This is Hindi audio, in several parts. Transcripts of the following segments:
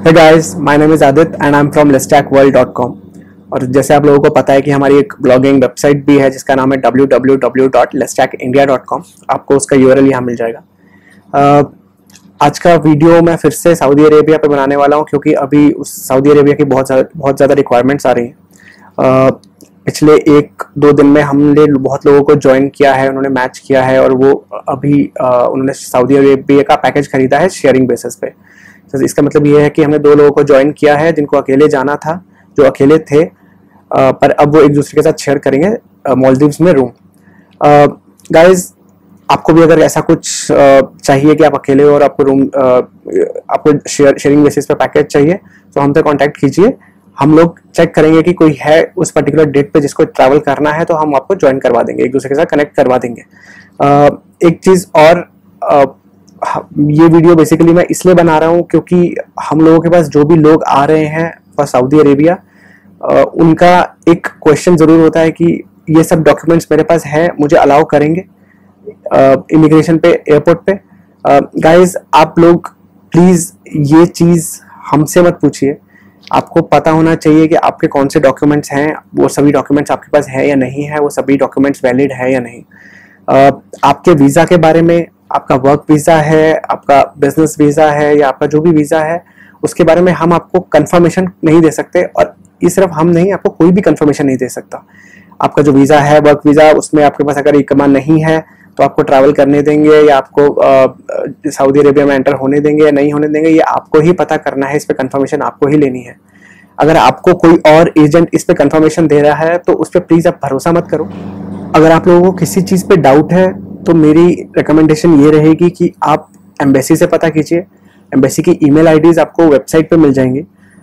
Hey guys, my name is Adit and I'm from letstackworld.com। और जैसे आप लोगों को पता है कि हमारी एक ब्लॉगिंग वेबसाइट भी है जिसका नाम है www.letstackindia.com। आपको उसका URL यहाँ मिल जाएगा। आज का वीडियो मैं फिर से सऊदी अरेबिया पे बनाने वाला हूँ क्योंकि अभी उस सऊदी अरेबिया की बहुत ज़्यादा रिक्वायरमेंट्स आ रही हैं। पिछले 1-2 दिन में हमने बहुत लोगों को ज्वाइन किया है, उन्होंने मैच किया है और वो अभी उन्होंने सऊदी अरेबिया का पैकेज खरीदा है शेयरिंग बेसिस पे। तो इसका मतलब ये है कि हमने 2 लोगों को ज्वाइन किया है जिनको अकेले जाना था, जो अकेले थे, पर अब वो एक दूसरे के साथ शेयर करेंगे मालदीव्स में रूम। गाइज, आपको भी अगर ऐसा कुछ चाहिए कि आप अकेले हो और आपको रूम आपको शेयरिंग बेसिस पे पैकेज चाहिए तो हमसे कांटेक्ट कीजिए। हम लोग चेक करेंगे कि कोई है उस पर्टिकुलर डेट पे जिसको ट्रैवल करना है तो हम आपको ज्वाइन करवा देंगे, एक दूसरे के साथ कनेक्ट करवा देंगे। एक चीज़ और, ये वीडियो बेसिकली मैं इसलिए बना रहा हूँ क्योंकि हम लोगों के पास जो भी लोग आ रहे हैं फॉर सऊदी अरेबिया, उनका एक क्वेश्चन ज़रूर होता है कि ये सब डॉक्यूमेंट्स मेरे पास है, मुझे अलाउ करेंगे इमिग्रेशन पे, एयरपोर्ट पे। गाइज, आप लोग प्लीज़ ये चीज़ हमसे मत पूछिए। आपको पता होना चाहिए कि आपके कौन से डॉक्यूमेंट्स हैं, वो सभी डॉक्यूमेंट्स आपके पास है या नहीं है, वो सभी डॉक्यूमेंट्स वैलिड है या नहीं। आपके वीज़ा के बारे में, आपका वर्क वीज़ा है, आपका बिजनेस वीज़ा है या आपका जो भी वीज़ा है, उसके बारे में हम आपको कंफर्मेशन नहीं दे सकते। और ये सिर्फ हम नहीं, आपको कोई भी कंफर्मेशन नहीं दे सकता। आपका जो वीज़ा है, वर्क वीज़ा, उसमें आपके पास अगर इकमा नहीं है तो आपको ट्रैवल करने देंगे या आपको सऊदी अरेबिया में एंटर होने देंगे या नहीं होने देंगे, ये आपको ही पता करना है। इस पर कंफर्मेशन आपको ही लेनी है। अगर आपको कोई और एजेंट इस पर कंफर्मेशन दे रहा है तो उस पर प्लीज़ आप भरोसा मत करो। अगर आप लोगों को किसी चीज़ पे डाउट है तो मेरी रिकमेंडेशन ये रहेगी कि आप एम्बेसी से पता कीजिए। एम्बेसी की ईमेल आईडीज आपको वेबसाइट पे मिल जाएंगी।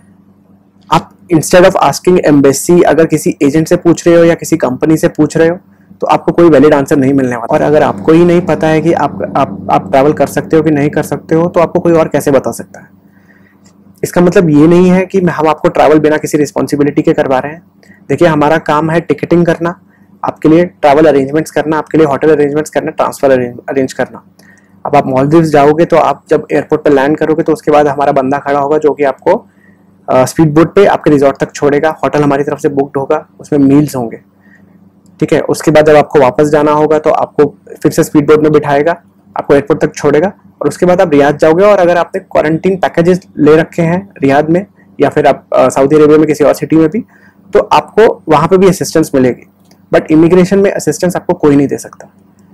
आप इंस्टेड ऑफ आस्किंग एम्बेसी अगर किसी एजेंट से पूछ रहे हो या किसी कंपनी से पूछ रहे हो तो आपको कोई वैलिड आंसर नहीं मिलने वाला। और अगर आपको ही नहीं पता है कि आप ट्रैवल कर सकते हो कि नहीं कर सकते हो तो आपको कोई और कैसे बता सकता है। इसका मतलब ये नहीं है कि हम आपको ट्रैवल बिना किसी रिस्पॉन्सिबिलिटी के करवा रहे हैं। देखिए, हमारा काम है टिकटिंग करना, आपके लिए ट्रैवल अरेंजमेंट्स करना, आपके लिए होटल अरेंजमेंट्स करना, ट्रांसफर अरेंज करना। अब आप मालदीव्स जाओगे तो आप जब एयरपोर्ट पर लैंड करोगे तो उसके बाद हमारा बंदा खड़ा होगा जो कि आपको स्पीड बोट पे आपके रिजॉर्ट तक छोड़ेगा। होटल हमारी तरफ से बुकड होगा, उसमें मील्स होंगे, ठीक है। उसके बाद जब आपको वापस जाना होगा तो आपको फिर से स्पीड बोट में बिठाएगा, आपको एयरपोर्ट तक छोड़ेगा और उसके बाद आप रियाद जाओगे। और अगर आपने क्वारंटीन पैकेजेस ले रखे हैं रियाद में या फिर आप सऊदी अरेबिया में किसी और सिटी में भी, तो आपको वहाँ पे भी असिस्टेंस मिलेगी। बट इमिग्रेशन में असिस्टेंस आपको कोई नहीं दे सकता।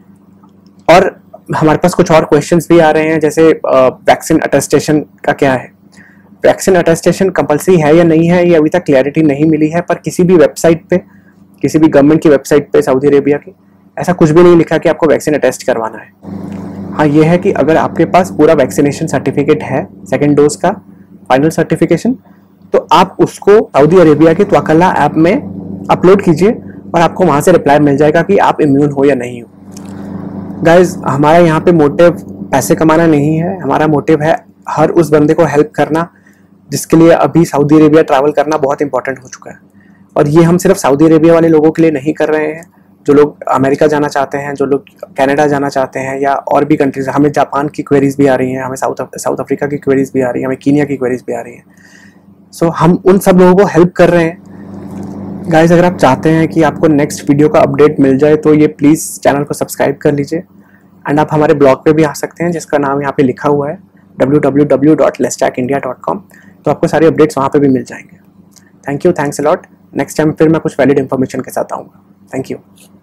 और हमारे पास कुछ और क्वेश्चंस भी आ रहे हैं, जैसे वैक्सीन अटेस्टेशन का क्या है। वैक्सीन अटेस्टेशन कंपलसरी है या नहीं है, ये अभी तक क्लैरिटी नहीं मिली है। पर किसी भी वेबसाइट पे, किसी भी गवर्नमेंट की वेबसाइट पे सऊदी अरेबिया की, ऐसा कुछ भी नहीं लिखा कि आपको वैक्सीन अटेस्ट करवाना है। हाँ, ये है कि अगर आपके पास पूरा वैक्सीनेशन सर्टिफिकेट है, 2nd डोज का फाइनल सर्टिफिकेशन, तो आप उसको सऊदी अरेबिया के त्वकला ऐप में अपलोड कीजिए और आपको वहाँ से रिप्लाई मिल जाएगा कि आप इम्यून हो या नहीं हो। गाइज, हमारा यहाँ पे मोटिव पैसे कमाना नहीं है। हमारा मोटिव है हर उस बंदे को हेल्प करना जिसके लिए अभी सऊदी अरेबिया ट्रैवल करना बहुत इंपॉर्टेंट हो चुका है। और ये हम सिर्फ सऊदी अरेबिया वाले लोगों के लिए नहीं कर रहे हैं, जो लोग अमेरिका जाना चाहते हैं, जो लोग कनाडा जाना चाहते हैं या और भी कंट्रीज। हमें जापान की क्वेरीज भी आ रही हैं, हमें साउथ अफ्रीका की क्वेरीज भी आ रही हैं, हमें कीनिया की क्वेरीज भी आ रही हैं। सो हम उन सब लोगों को हेल्प कर रहे हैं। गाइज, अगर आप चाहते हैं कि आपको नेक्स्ट वीडियो का अपडेट मिल जाए तो ये प्लीज़ चैनल को सब्सक्राइब कर लीजिए। एंड आप हमारे ब्लॉग पे भी आ सकते हैं जिसका नाम यहाँ पे लिखा हुआ है www.letstackindia.com। तो आपको सारे अपडेट्स वहाँ पे भी मिल जाएंगे। Thank you, thanks a lot. Next time फिर मैं कुछ वैलिड इन्फॉर्मेशन के साथ आऊँगा। Thank you.